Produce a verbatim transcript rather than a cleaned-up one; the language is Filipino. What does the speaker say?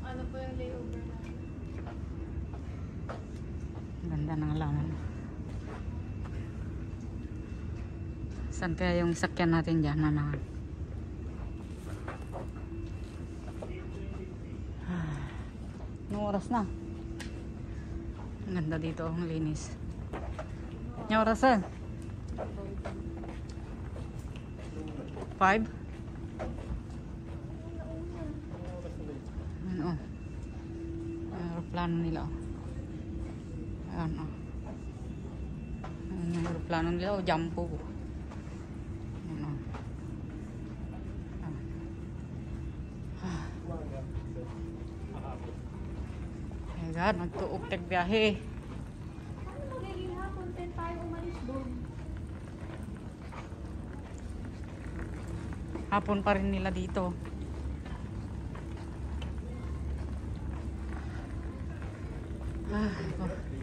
Ano po yung layover natin? Ganda ng halaman. Saan kaya yung sakyan natin dyan na mga anong oras na? Ang ganda dito, ang linis. Yung oras eh? Five? Ano? Aeroplano nila oh. Ayan oh. Ayan yung aeroplano nila oh, Jumbo. Ayan oh. Ah. My God, nagtuog tagbiyahe. Ano magiging hapon? ten tayo umalis doon. Hapon pa rin nila dito. Ah, oh.